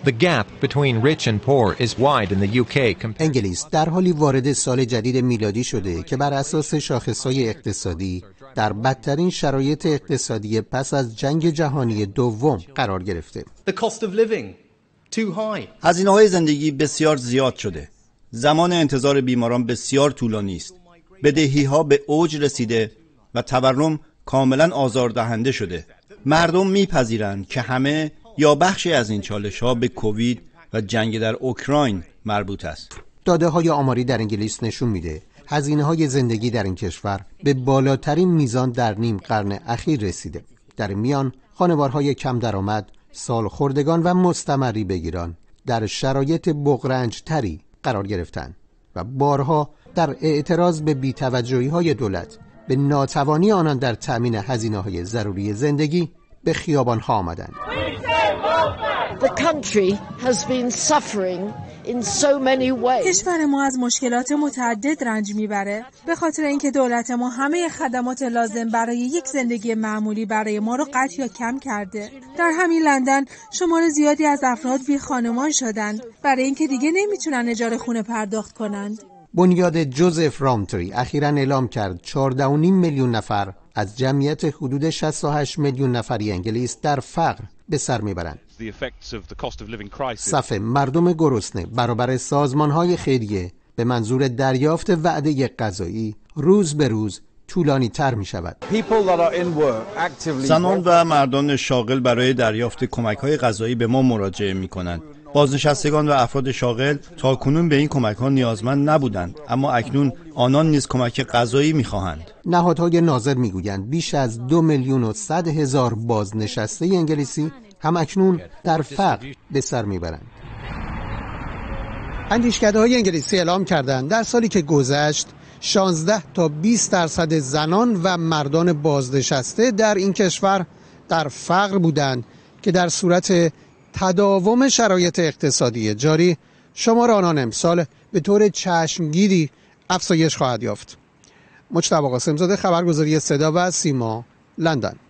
The gap between rich and poor is wide in the UK. انگلیس در حالی وارد سال جدید میلادی شده که بر اساس شاخصهای اقتصادی در بدترین شرایط اقتصادی پس از جنگ جهانی دوم قرار گرفته. The cost of living too high. هزینه‌های زندگی بسیار زیاد شده. زمان انتظار بیماران بسیار طولانی است. بدهی‌ها به اوج رسیده و تورم کاملا آزاردهنده شده. مردم میپذیرند که همه یا بخشی از این چالش‌ها به کووید و جنگ در اوکراین مربوط است. داده‌های آماری در انگلیس نشون میده هزینه‌های زندگی در این کشور به بالاترین میزان در نیم قرن اخیر رسیده. در میان خانوارهای کم درآمد، سالخوردگان و مستمری بگیران در شرایط بغرنج تری قرار گرفتند و بارها در اعتراض به بی‌توجهی‌های دولت به ناتوانی آنان در تأمین هزینه‌های ضروری زندگی به خیابان‌ها آمدند. The country has been suffering in so many ways. کشور ما از مشکلات متعدد رنج میبره به خاطر اینکه دولت ما همه خدمات لازم برای یک زندگی معمولی برای ما رو قطع یا کم کرده. در همین لندن شمار زیادی از افراد بی خانمان شدند برای اینکه دیگه نمیتونن اجاره خونه پرداخت کنند. بنیاد جوزف رامتری اخیراً اعلام کرد 14.5 میلیون نفر از جمعیت حدود 68 میلیون نفری انگلیس در فقر به سر میبرند. صف مردم گرسنه برابر سازمان‌های خیریه به منظور دریافت وعده غذایی روز به روز طولانی تر می شود. زنان و مردان شاغل برای دریافت کمک‌های غذایی به ما مراجعه می‌کنند. بازنشستگان و افراد شاغل تاکنون به این کمک‌ها نیازمند نبودند، اما اکنون آنان نیز کمک غذایی می‌خواهند. نهادهای ناظر می‌گویند بیش از 2,100,000 بازنشسته انگلیسی هم اکنون در فقر به سر میبرند. اندیشکده‌های انگلیسی اعلام کردند در سالی که گذشت 16 تا 20% زنان و مردان بازنشسته در این کشور در فقر بودند که در صورت تداوم شرایط اقتصادی جاری شمار آنان امسال به طور چشمگیری افزایش خواهد یافت. مجتبی قاسم‌زاده، خبرگزاری صدا و سیما، لندن.